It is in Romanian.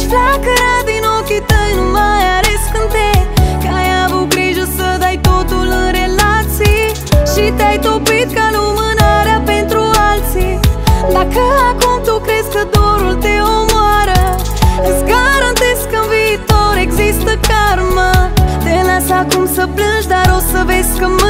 Îți flacăra din ochii tăi, nu mai are scântei, că ai avut grijă să dai totul în relații și te-ai topit ca lumânarea pentru alții. Dacă acum tu crezi că dorul te omoară, îți garantez că în viitor există karma. Te las acum să plângi, dar o să vezi că